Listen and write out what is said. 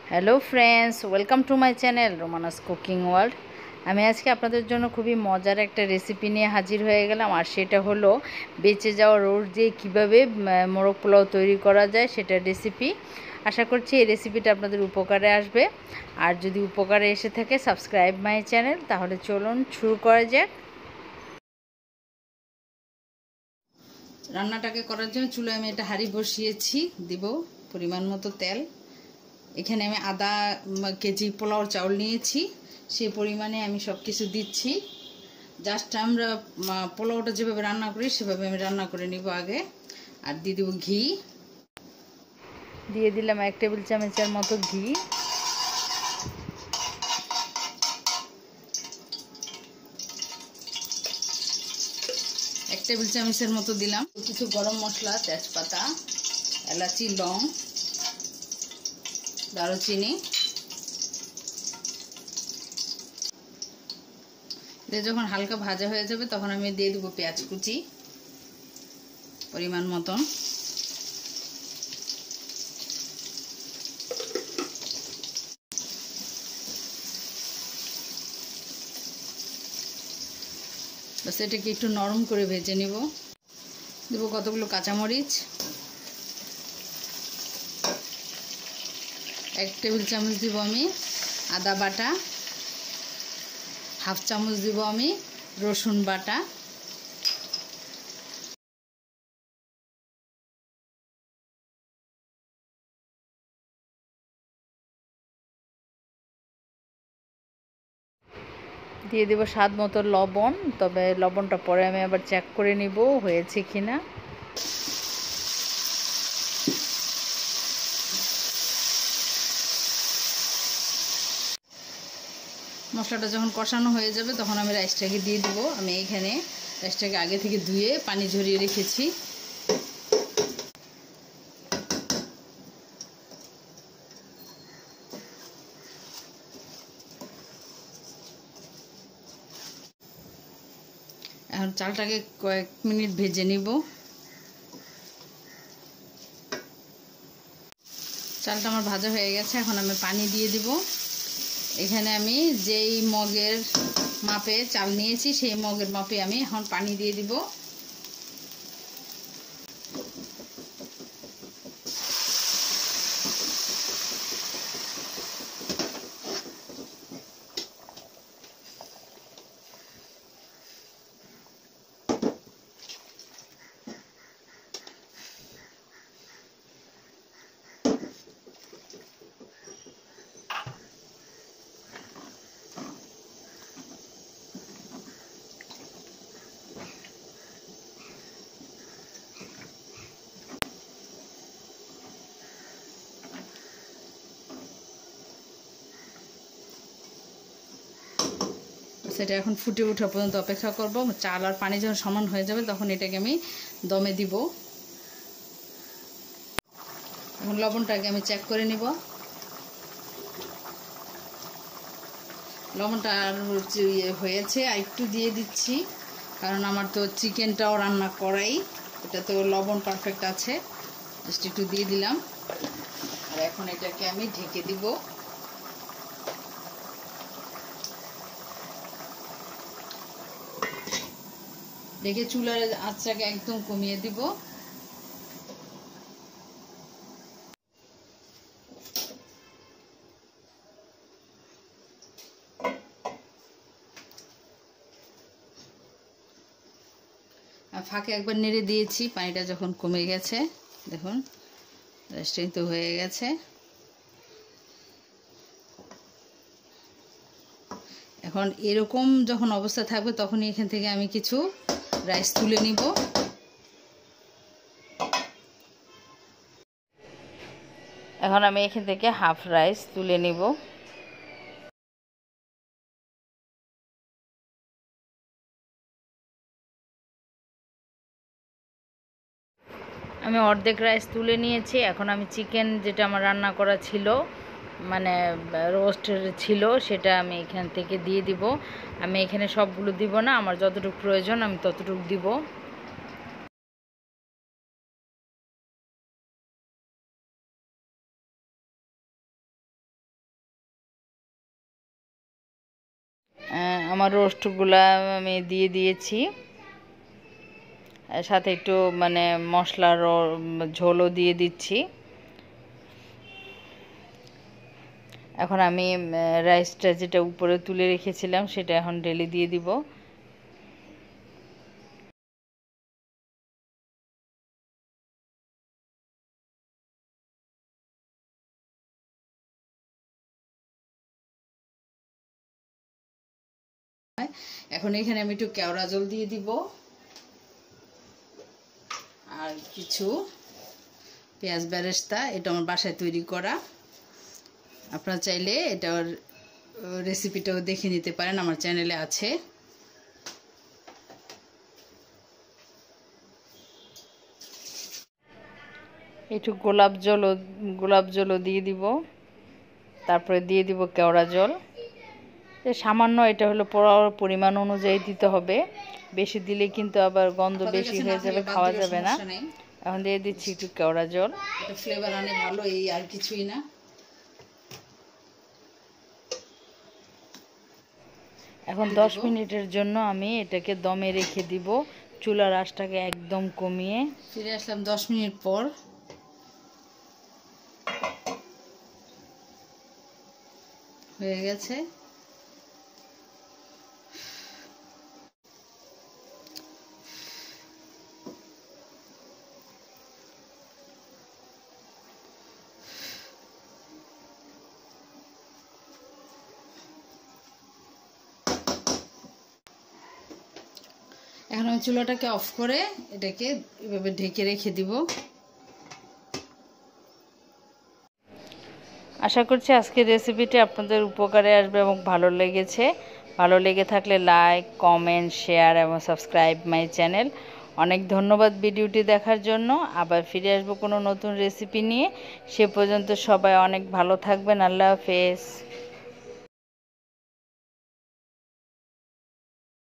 Hello friends, welcome to my channel Romana's cooking world. আমি আজকে আপনাদের জন্য খুবই মজার একটা রেসিপি নিয়ে হাজির হয়ে গেলাম। আর সেটা হলো বেঁচে যাওয়া রোজ দিয়ে কীভাবে মোরগ পোলাও তৈরি করা যায় সেটার রেসিপি। আশা করছি এই রেসিপিটা আপনাদের উপকারে আসবে। আর যদি উপকারে এসে থাকে, সাবস্ক্রাইব মাই চ্যানেল। তাহলে চলুন শুরু করা যাক। রান্নাটাকে করার জন্য চুলায় আমি একটা হাঁড়ি বসিয়েছি, দিব পরিমাণ মতো তেল। এখানে আমি আধা কেজি পোলাওর চাউল নিয়েছি, সেই পরিমাণে আমি সব কিছু দিচ্ছি। জাস্ট আমরা পোলাওটা যেভাবে রান্না করি সেভাবে আমি রান্না করে নিব আগে। আর দিয়ে দেবো ঘি, দিয়ে দিলাম 1 টেবিল চামচের মতো ঘি। এক টেবিল চামচের মতো দিলাম কিছু গরম মশলা, তেজপাতা, এলাচি, লং, দারুচিনি। এটা যখন হালকা ভাজা হয়ে যাবে তখন আমি দিয়ে দেবো পেঁয়াজ কুচি পরিমাণ মতন। বাস এটাকে একটু নরম করে ভেজে নিব। দেবো কতগুলো কাঁচামরিচ, 1 টেবিল চামচ দিব আমি আদা বাটা, হাফ চামচ দিব আমি রসুন বাটা, দিয়ে দেবো স্বাদ মতো লবণ। তবে লবণটা পরে আমি আবার চেক করে নিব হয়েছে কিনা। মশলাটা যখন কষানো হয়ে যাবে তখন আমি রাইসটাকে দিয়ে দিব। আমি এইখানে রাইসটাকে আগে থেকে ধুয়ে পানি ঝরিয়ে রেখেছি। এখন চালটাকে কয়েক মিনিট ভেজে নিব। চালটা আমার ভাজা হয়ে গেছে, এখন আমি পানি দিয়ে দিব। এখানে আমি যেই মগের মাপে চাল নিয়েছি সেই মগের মাপে আমি এখন পানি দিয়ে দিব। সেটা এখন ফুটে ওঠা পর্যন্ত অপেক্ষা করব। চাল আর পানি যখন সমান হয়ে যাবে তখন এটাকে আমি দমে দিব। এখন লবণটাকে আমি চেক করে নিব। লবণটা আর হয়েছে, আর একটু দিয়ে দিচ্ছি, কারণ আমার তো চিকেনটাও রান্না করাই, এটা তো লবণ পারফেক্ট আছে। জাস্ট একটু দিয়ে দিলাম। আর এখন এটাকে আমি ঢেকে দিব। ঢেকে চুলার আঁচটাকে একদম কমিয়ে দিব। ফাঁকে একবার নেড়ে দিয়েছি, পানিটা যখন কমে গেছে দেখুন রাইসটা তো হয়ে গেছে। এখন এরকম যখন অবস্থা থাকবে তখনই এখান থেকে আমি কিছু রাইস তুলে নিব। এখন আমি এখান থেকে হাফ রাইস তুলে নিব। আমি অর্ধেক রাইস তুলে নিয়েছি। এখন আমি চিকেন যেটা আমার রান্না করা ছিল, মানে রোস্ট ছিল, সেটা আমি এখান থেকে দিয়ে দিব। আমি এখানে সবগুলো দিব না, আমার যতটুকু প্রয়োজন আমি ততটুকু দিব। আমার রোস্টগুলা আমি দিয়ে দিয়েছি, সাথে একটু মানে মশলার ঝোলও দিয়ে দিচ্ছি। এখন আমি রাইসটা যেটা উপরে তুলে রেখেছিলাম সেটা এখন ঢেলে দিয়ে দিব। এখন এখানে আমি একটু কেওড়া জল দিয়ে দিব আর কিছু পেঁয়াজ বেরেস্তা। এটা আমার বাসায় তৈরি করা, আপনারা চাইলে এটার রেসিপিটাও দেখে নিতে পারেন, আমার চ্যানেলে আছে। একটু গোলাপ জলও দিয়ে দিব, তারপরে দিয়ে দিব কেওড়া জল। সামান্য, এটা হলো পরিমাণ অনুযায়ী দিতে হবে, বেশি দিলে কিন্তু আবার গন্ধ বেশি হয়ে যাবে, খাওয়া যাবে না। এখন দিয়ে দিচ্ছি একটু কেওড়া জল, এটা ফ্লেভার আনে ভালো, এই আর কিছুই না। এখন 10 মিনিটের জন্য আমি এটাকে দমে রেখে দিব, চুলার আঁচটাকে একদম কমিয়ে। ফিরে আসলাম 10 মিনিট পর। হয়ে গেছে। এখন আমি চুলাটাকে অফ করে এটাকে এভাবে ঢেকে রেখে দিব। আশা করছি আজকের রেসিপিটি আপনাদের উপকারে আসবে এবং ভালো লেগেছে। ভালো লেগে থাকলে লাইক, কমেন্ট, শেয়ার এবং সাবস্ক্রাইব মাই চ্যানেল। অনেক ধন্যবাদ ভিডিওটি দেখার জন্য। আবার ফিরে আসবো কোনো নতুন রেসিপি নিয়ে। সে পর্যন্ত সবাই অনেক ভালো থাকবেন। আল্লাহ হাফেজ।